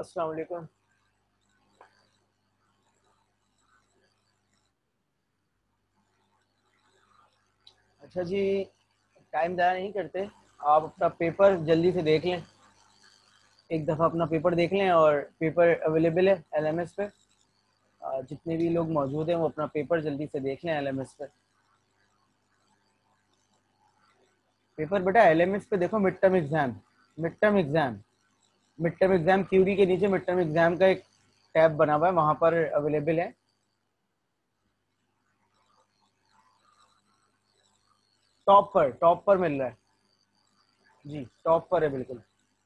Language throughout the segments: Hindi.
अस्सलाम वालेकुम। अच्छा जी, टाइम ज़ाया नहीं करते। आप अपना पेपर जल्दी से देख लें। एक दफ़ा अपना पेपर देख लें और पेपर अवेलेबल है एलएमएस पे। जितने भी लोग मौजूद हैं वो अपना पेपर जल्दी से देख लें एलएमएस पे। पेपर बेटा एलएमएस पे देखो, mid term exam. Mid term exam mid term exam क्यूडी के नीचे मिड टर्म एग्ज़ाम का एक टैब बना हुआ है, वहाँ पर अवेलेबल है। टॉप पर मिल रहा है जी, टॉप पर है बिल्कुल।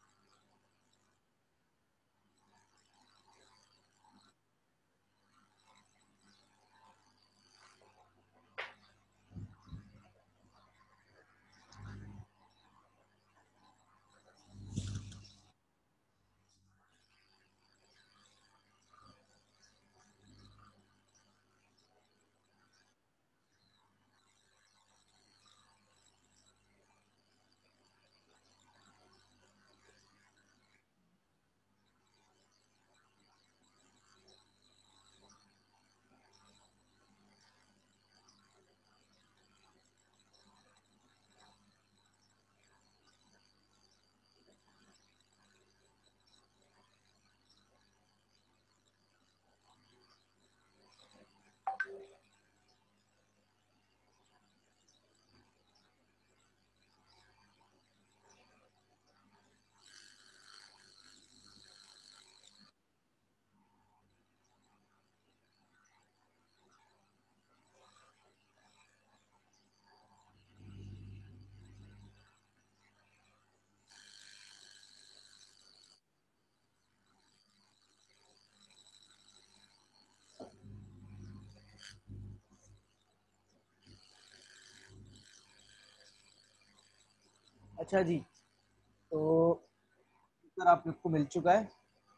अच्छा जी, तो पेपर आप लोग को मिल चुका है।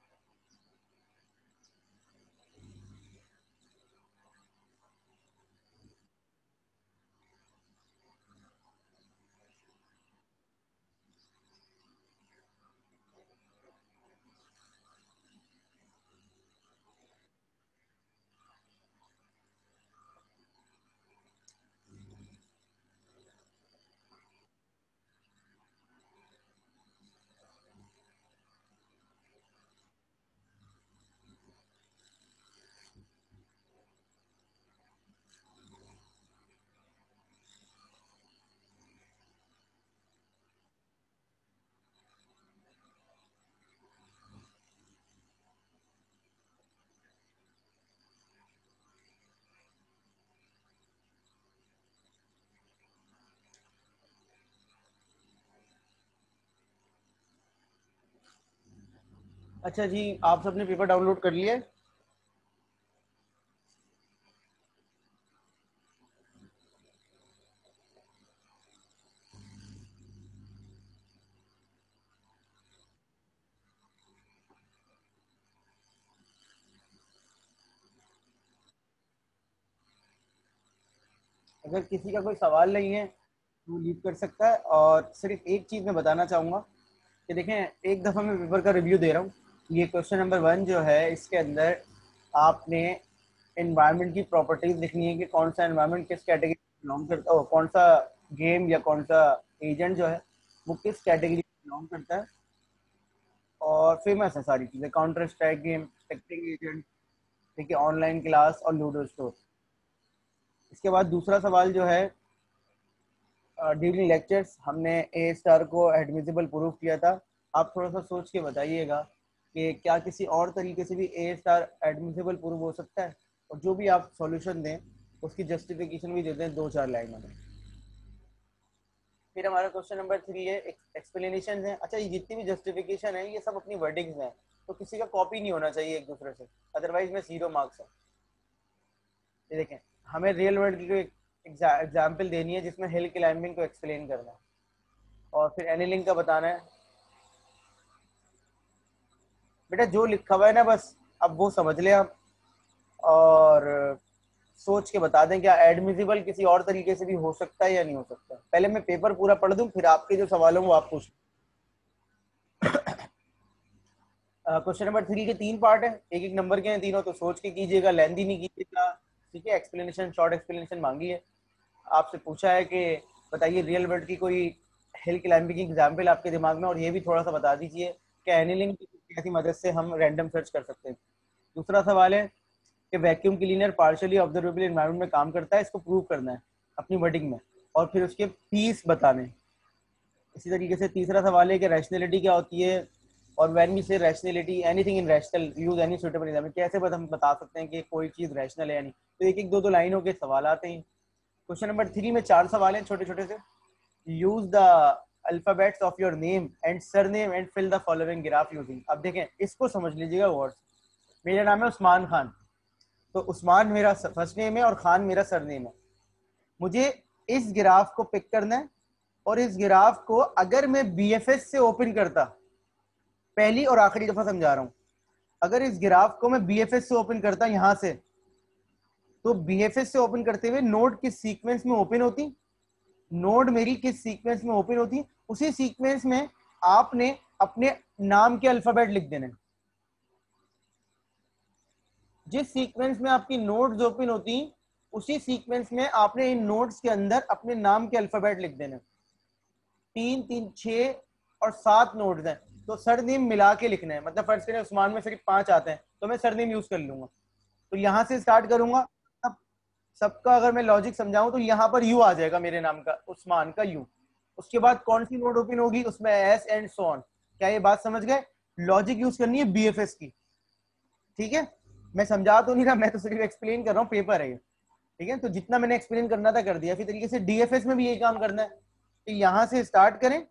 अच्छा जी, आप सबने पेपर डाउनलोड कर लिया है? अगर किसी का कोई सवाल नहीं है तो लीव कर सकता है। और सिर्फ एक चीज़ मैं बताना चाहूँगा कि देखें, एक दफ़ा मैं पेपर का रिव्यू दे रहा हूँ। ये क्वेश्चन नंबर 1 जो है, इसके अंदर आपने एनवायरनमेंट की प्रॉपर्टीज लिखनी है कि कौन सा एनवायरनमेंट किस कैटेगरी में बिलोंग करता है, कौन सा गेम या कौन सा एजेंट जो है वो किस कैटेगरी में बिलोंग करता है। और फेमस है सारी चीज़ें, काउंटर स्ट्राइक गेम, टेक्टिंग एजेंट, ठीक है, ऑनलाइन क्लास और लूडो स्टोर। इसके बाद दूसरा सवाल जो है, ड्यूरिंग लेक्चर्स हमने ए स्टार को एडमिसिबल प्रूफ किया था। आप थोड़ा सा सोच के बताइएगा कि क्या किसी और तरीके से भी ए स्टार एडमिसिबल प्रूफ हो सकता है। और जो भी आप सॉल्यूशन दें उसकी जस्टिफिकेशन भी दे दें 2-4 लाइनों में। फिर हमारा क्वेश्चन नंबर 3 है, एक्सप्लेनेशन है। अच्छा, ये जितनी भी जस्टिफिकेशन है ये सब अपनी वर्डिंग्स हैं, तो किसी का कॉपी नहीं होना चाहिए एक दूसरे से, अदरवाइज में 0 मार्क्स है। ये देखें, हमें रियल वर्ल्ड की कोई एग्जाम्पल देनी है जिसमें हिल क्लाइंबिंग को एक्सप्लेन करना है, और फिर एनीलिंग का बताना है। बेटा जो लिखा हुआ है ना, बस अब वो समझ ले आप, और सोच के बता दें क्या एडमिसिबल किसी और तरीके से भी हो सकता है या नहीं हो सकता। पहले मैं पेपर पूरा पढ़ दूं, फिर आपके जो सवाल हों वो आप पूछ। क्वेश्चन नंबर 3 के 3 पार्ट है, एक एक नंबर के हैं तीनों, तो सोच के कीजिएगा, लेंदी नहीं कीजिएगा, ठीक है। एक्सप्लेनेशन, शॉर्ट एक्सप्लेनेशन मांगी है। आपसे पूछा है कि बताइए रियल वर्ल्ड की कोई हिल क्लाइंबिंग की एग्जाम्पल आपके दिमाग में, और ये भी थोड़ा सा बता दीजिए कि एनीलिंग की मदद से हम रैंडम सर्च कर सकते हैं। दूसरा सवाल है कि vacuum cleaner partially observable environment में काम करता है, इसको प्रूव करना है अपनी वर्डिंग में, और फिर उसके पीस बताने। इसी तरीके से तीसरा सवाल है कि रैशनैलिटी क्या होती है, और when we say rationality anything in rational use any suitable example, कैसे हम बता सकते हैं कि कोई चीज़ रैशनल है या नहीं। तो एक एक दो लाइनों के सवाल आते हैं। क्वेश्चन नंबर 3 में 4 सवाल हैं छोटे छोटे से। Use the alphabets of your name and surname and fill the following graph using. अब देखें, इसको समझ लीजिएगा वर्ड्स। मेरा नाम है उस्मान खान, तो उस्मान मेरा फर्स्ट नेम है और खान मेरा सरनेम है। मुझे इस ग्राफ को पिक करना है, और इस ग्राफ को अगर मैं बीएफएस से ओपन करता, पहली और आखिरी दफा समझा रहा हूं, अगर इस ग्राफ को मैं बीएफएस से ओपन करता यहां से, तो बीएफएस से ओपन करते हुए नोड किस सीक्वेंस में ओपन होती, नोड मेरी किस सीक्वेंस में ओपन होती, उसी सीक्वेंस में आपने अपने नाम के अल्फाबेट लिख देने। जिस सीक्वेंस में आपकी नोड्स ओपन होती, उसी सीक्वेंस में आपने इन नोड्स के अंदर अपने नाम के अल्फाबेट लिख देने। 3 3 6 और 7 नोड्स हैं, तो सरनेम मिला के लिखना है। मतलब फर्स्ट करें उस्मान में सिर्फ 5 आते हैं, तो मैं सरनेम यूज कर लूंगा। तो यहां से स्टार्ट करूंगा। अब सबका अगर मैं लॉजिक समझाऊं, तो यहाँ पर यू आ जाएगा, मेरे नाम का उस्मान का यू। उसके बाद कौन सी नोड ओपन होगी, उसमें एस एंड सो ऑन। क्या ये बात समझ गए? लॉजिक यूज करनी है बीएफएस की, ठीक है। मैं समझा तो नहीं रहा, मैं तो सिर्फ एक्सप्लेन कर रहा हूँ, पेपर है ये, ठीक है। तो जितना मैंने एक्सप्लेन करना था कर दिया। फिर तरीके से डीएफएस में भी यही काम करना है। तो यहां से स्टार्ट करें,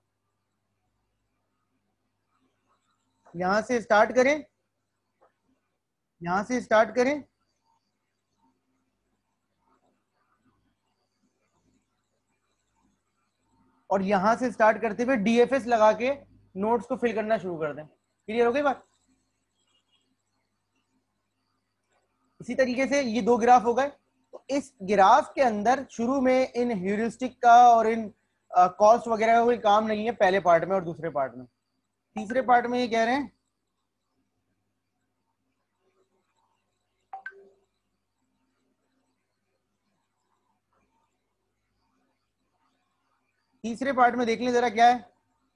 यहां से स्टार्ट करें, यहां से स्टार्ट करें, और यहां से स्टार्ट करते हुए डीएफएस लगा के नोट्स को फिल करना शुरू कर दें। क्लियर हो गई बात? इसी तरीके से ये 2 ग्राफ हो गए। तो इस ग्राफ के अंदर शुरू में इन ह्यूरिस्टिक का और इन कॉस्ट वगैरह का कोई काम नहीं है, पहले पार्ट में और दूसरे पार्ट में। तीसरे पार्ट में ये कह रहे हैं तीसरे पार्ट में देख लें जरा क्या है।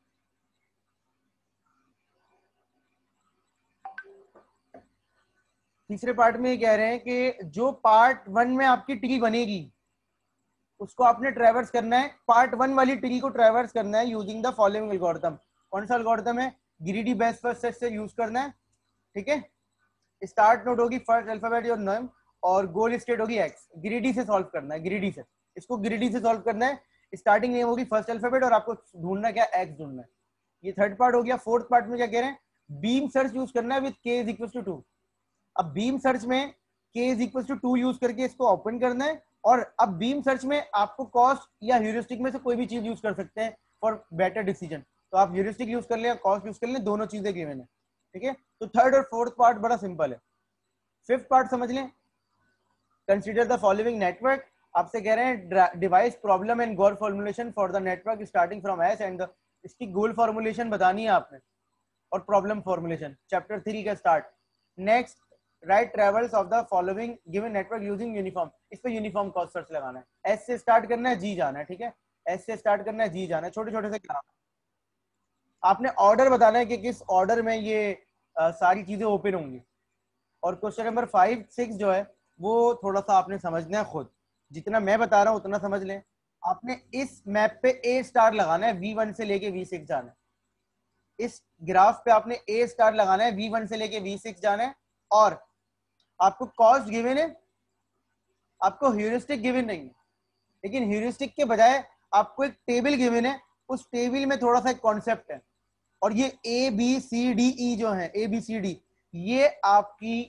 तीसरे पार्ट में ये कह रहे हैं कि जो पार्ट 1 में आपकी ट्री बनेगी, उसको आपने ट्रैवर्स करना है। पार्ट 1 वाली ट्री को ट्रैवर्स करना है यूजिंग द फॉलोइंग एल्गोरिथम। कौन सा एल्गोरिथम है? ग्रीडी बेस्ट फर्स्ट सर्च से यूज करना है, ठीक है। स्टार्ट नोड होगी फर्स्ट अल्फाबेट योर नेम, और गोल स्टेट होगी एक्स। ग्रीडी से सॉल्व करना है, ग्रीडी से, इसको ग्रीडी से सॉल्व करना है। स्टार्टिंग नेम होगी फर्स्ट अल्फाबेट, और आपको ढूंढना क्या? एक्स ढूंढना है। ये थर्ड पार्ट हो गया। फोर्थ पार्ट में क्या कह रहे हैं? बीम सर्च यूज करना है with k is equal to 2। अब बीम सर्च में k is equal to 2 use करके इसको ओपन करना है। और अब बीम सर्च में आपको कॉस्ट या ह्यूरिस्टिक में से कोई भी चीज यूज कर सकते हैं फॉर बेटर डिसीजन। तो आप ह्यूरिस्टिक यूज कर लें, कॉस्ट यूज कर लें, दोनों चीजें गिवन है, ठीक है। तो थर्ड और फोर्थ पार्ट बड़ा सिंपल है। फिफ्थ पार्ट समझ लें। Consider the following network. आपसे कह रहे हैं devise problem and goal formulation for the network starting from S and इसकी गोल फॉर्मुलेशन बतानी है आपने, और प्रॉब्लम फॉर्मुलेशन चैप्टर 3 का start. Next, write travels of the following given network using uniform. इस पे यूनिफॉर्म कॉस्ट सर्च लगाना है। एस से स्टार्ट करना है, जी जाना है, ठीक है। एस से स्टार्ट करना है, जी जाना है। छोटे छोटे से ग्राफ आपने ऑर्डर बताना है कि किस ऑर्डर में ये सारी चीजें ओपन होंगी। और क्वेश्चन नंबर 5 6 जो है वो थोड़ा सा आपने समझना है खुद। जितना मैं बता रहा हूँ उतना समझ लें। आपने इस मैप पे ए स्टार लगाना है, V1 से लेके V6 जाना है। इस ग्राफ पे आपने ए स्टार लगाना है, V1 से लेके V6 जाना है। और आपको कॉस्ट गिवन है, आपको ह्यूरिस्टिक गिवन नहीं है, लेकिन ह्यूरिस्टिक के बजाय आपको एक टेबल गिवन है। उस टेबल में थोड़ा सा एक कॉन्सेप्ट है, और ये ABCDE जो है, ABCD, ये आपकी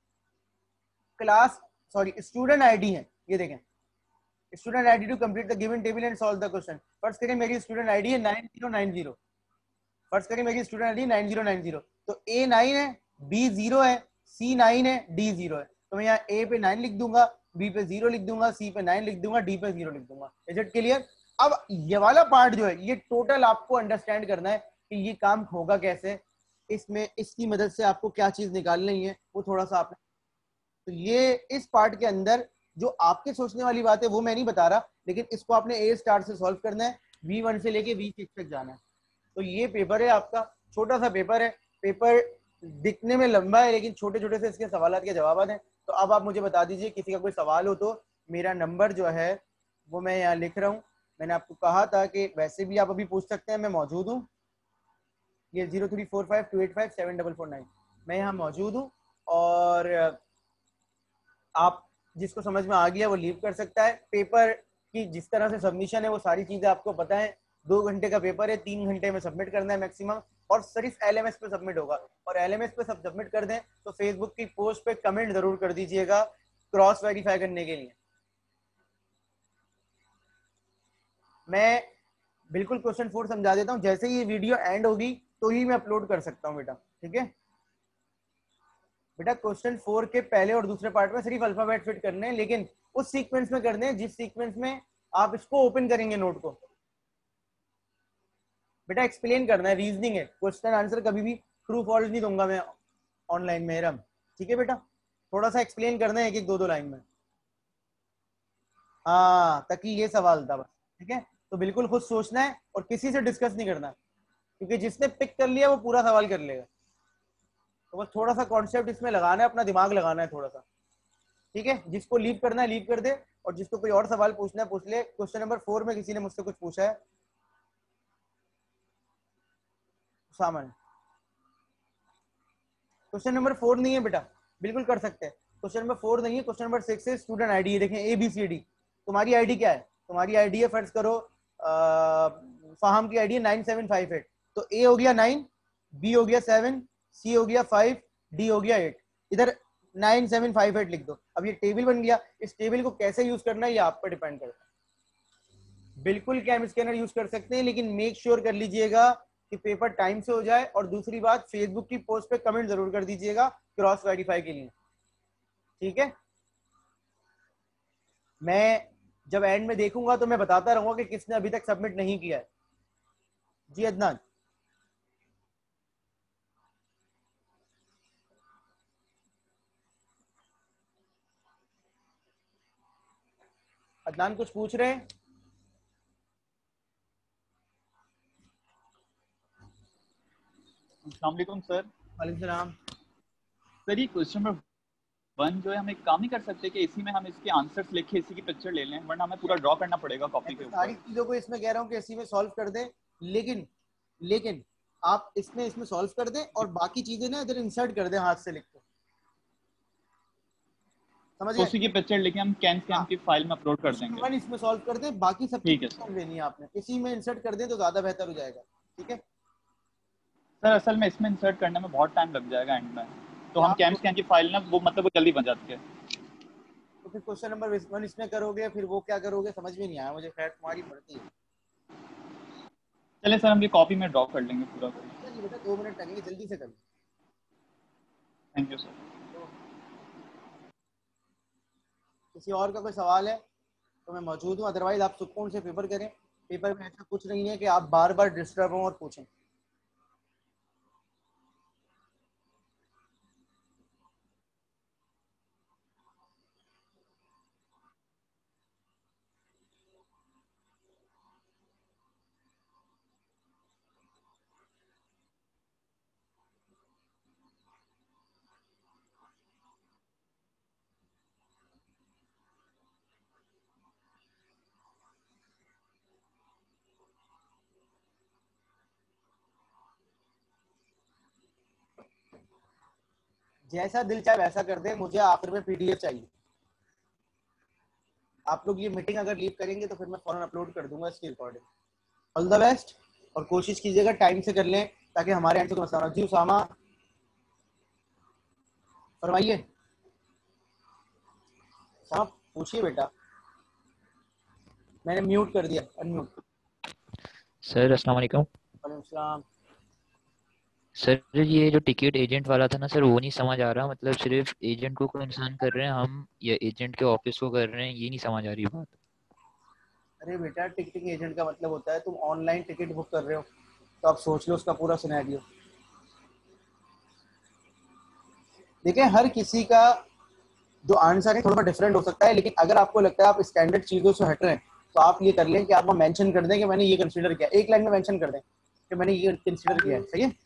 क्लास स्टूडेंट आईडी है। ये देखें, student ID to complete the given table and solve the question. First करें मेरी स्टूडेंट आईडी है 9090। फर्स्ट करें मेरी स्टूडेंट आईडी 9090। तो A9 है, B0 है, C9 है, D0 है। तो मैं यहाँ A पे 9 लिख दूंगा, B पे 0 लिख दूंगा, C पे 9 लिख दूंगा, D पे 0 लिख दूंगा। Is it clear? अब ये वाला पार्ट जो है, ये टोटल आपको अंडरस्टैंड करना है कि ये काम होगा कैसे। इसमें इसकी मदद से आपको क्या चीज निकालनी है वो थोड़ा सा आपने, तो ये इस पार्ट के अंदर जो आपके सोचने वाली बात है वो मैं नहीं बता रहा, लेकिन इसको आपने ए स्टार से सॉल्व करना है, V1 से लेके V6 तक जाना है। तो ये पेपर है आपका, छोटा सा पेपर है, पेपर दिखने में लंबा है लेकिन छोटे छोटे से इसके सवाल के जवाब हैं। तो अब आप मुझे बता दीजिए, किसी का कोई सवाल हो तो मेरा नंबर जो है वो मैं यहाँ लिख रहा हूँ। मैंने आपको कहा था कि वैसे भी आप अभी पूछ सकते हैं, मैं मौजूद हूँ। ये 034528574449 मैं यहाँ मौजूद हूँ। और आप जिसको समझ में आ गया वो लीव कर सकता है। पेपर की जिस तरह से सबमिशन है वो सारी चीजें आपको पता है। 2 घंटे का पेपर है, 3 घंटे में सबमिट करना है मैक्सिमम, और सिर्फ LMS पे सबमिट होगा। और LMS पे सब सबमिट कर दें तो फेसबुक की पोस्ट पे कमेंट जरूर कर दीजिएगा क्रॉस वेरीफाई करने के लिए। मैं बिल्कुल क्वेश्चन 4 समझा देता हूँ, जैसे ही ये वीडियो एंड होगी तो ही मैं अपलोड कर सकता हूँ बेटा, ठीक है बेटा। क्वेश्चन 4 के पहले और दूसरे पार्ट में सिर्फ अल्फाबेट फिट करने हैं, लेकिन उस सीक्वेंस में करने हैं जिस सीक्वेंस में आप इसको ओपन करेंगे नोट को। बेटा एक्सप्लेन करना है, रीजनिंग है, क्वेश्चन आंसर कभी भी ट्रू फॉल्स नहीं दूंगा मैं ऑनलाइन में रम, ठीक है बेटा। थोड़ा सा एक्सप्लेन करना है, एक एक दो दो लाइन में। हाँ, ताकि ये सवाल था बस, ठीक है। तो बिल्कुल खुद सोचना है और किसी से डिस्कस नहीं करना, क्योंकि जिसने पिक कर लिया वो पूरा सवाल कर लेगा। तो बस थोड़ा सा कॉन्सेप्ट इसमें लगाना है, अपना दिमाग लगाना है थोड़ा सा, ठीक है। जिसको लीव करना है लीव कर दे, और जिसको कोई और सवाल पूछना है पूछ ले। क्वेश्चन नंबर 4 में किसी ने मुझसे कुछ पूछा है? सामान क्वेश्चन नंबर 4 नहीं है बेटा, बिल्कुल कर सकते हैं। क्वेश्चन नंबर 4 नहीं है, क्वेश्चन नंबर 6 है स्टूडेंट आईडी है। देखें ABCD, तुम्हारी आईडी क्या है? तुम्हारी आईडी है, फर्ज करो फाहम की आईडी है 9758। तो A हो गया 9, B हो गया 7, C हो गया 5, D हो गया 8। इधर 9758 लिख दो। अब ये टेबल बन गया। इस टेबल को कैसे यूज करना है ये आप पर डिपेंड करता है। बिल्कुल कैम स्कैनर यूज कर सकते हैं, लेकिन मेक श्योर कर लीजिएगा कि पेपर टाइम से हो जाए। और दूसरी बात, फेसबुक की पोस्ट पे कमेंट जरूर कर दीजिएगा क्रॉस वेरीफाई के लिए, ठीक है। मैं जब एंड में देखूंगा तो मैं बताता रहूंगा कि किसने अभी तक सबमिट नहीं किया है। जी अदनान, अदनान कुछ पूछ रहे हैं? अस्सलाम वालेकुम सर। वालेकुम सलाम। सर ये क्वेश्चन नंबर 1 जो है, हम एक काम नहीं कर सकते कि इसी में हम इसके आंसर्स लिखे इसी की पिक्चर ले लें, वरना हमें पूरा ड्रॉ करना पड़ेगा कॉपी मैं के तो सारी ऊपर। चीजों को इसमें कह रहा हूँ कि इसी में सॉल्व कर दें, लेकिन लेकिन आप इसमें सॉल्व कर दें और बाकी चीजें ना इधर इंसर्ट कर दें हाथ से लिख के, समझ तो गए? उसी की पिक्चर लेके हम कैन स्कैन हाँ, की फाइल में अपलोड कर क्वेश्चन देंगे। 1 इसमें सॉल्व कर दें, बाकी सब ठीक है चीजें सर। लेनी है आपने, इसी में इंसर्ट कर दें तो ज्यादा बेहतर हो जाएगा, ठीक है। सर असल में इसमें इंसर्ट करने में बहुत टाइम लग जाएगा एंड में, तो या हम आप कैन स्कैन की फाइल ना वो मतलब वो जल्दी बन जाती है। तो फिर क्वेश्चन नंबर 1 इसमें करोगे, फिर वो क्या करोगे समझ में नहीं आया मुझे। खैर तुम्हारी मर्जी है। चले सर, हम ये कॉपी में ड्रॉ कर लेंगे पूरा। नहीं बेटा 2 मिनट लगेंगे, जल्दी से कर लो। Thank you sir. तो किसी और का कोई सवाल है तो मैं मौजूद हूँ, अदरवाइज आप सुकून से पेपर करें। पेपर में ऐसा कुछ नहीं है कि आप बार बार डिस्टर्ब हों और पूछें। जैसा दिल चाहे वैसा कर दे, मुझे आखिर में PDF चाहिए। आप लोग ये मीटिंग अगर लीव करेंगे तो फिर मैं फौरन अपलोड कर दूंगा इसकी रिकॉर्डिंग। ऑल द बेस्ट, और कोशिश कीजिएगा टाइम से कर लें ताकि हमारे एंड से कोई मसला ना हो। जी उसामा फरमाइए। साहब पूछिए बेटा, मैंने म्यूट कर दिया, अनम्यूट। सर अस्सलाम वालेकुम। वालेकुम सलाम। सर ये जो टिकट एजेंट वाला था ना सर, वो नहीं समझ आ रहा। मतलब सिर्फ एजेंट को इंसान कर रहे हैं हम या एजेंट के ऑफिस को कर रहे हैं, ये नहीं समझ आ रही बात। अरे बेटा, टिकटिंग एजेंट का मतलब होता है तुम ऑनलाइन टिकट बुक कर रहे हो, तो आप सोच लो उसका पूरा सिनेरियो। देखिए हर किसी का जो आंसर है थोड़ा डिफरेंट हो सकता है, लेकिन अगर आपको लगता है आप स्टैंडर्ड चीजों से हट रहे हैं तो आप ये कर लें कि आप मेंशन कर दें कि मैंने ये कंसीडर किया, एक लाइन में मेंशन कर दें कि मैंने ये कंसीडर किया है। सही है,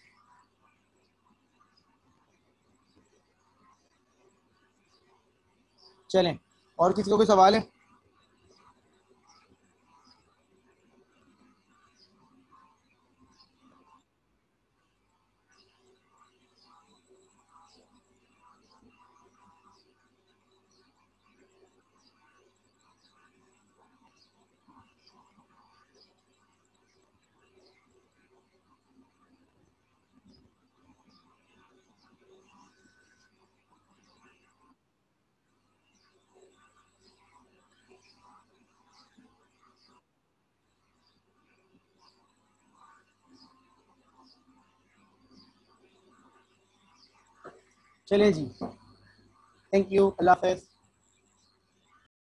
चलें। और किसी को कोई सवाल है? चलिए जी, थैंक यू, अल्लाह हाफ़िज़।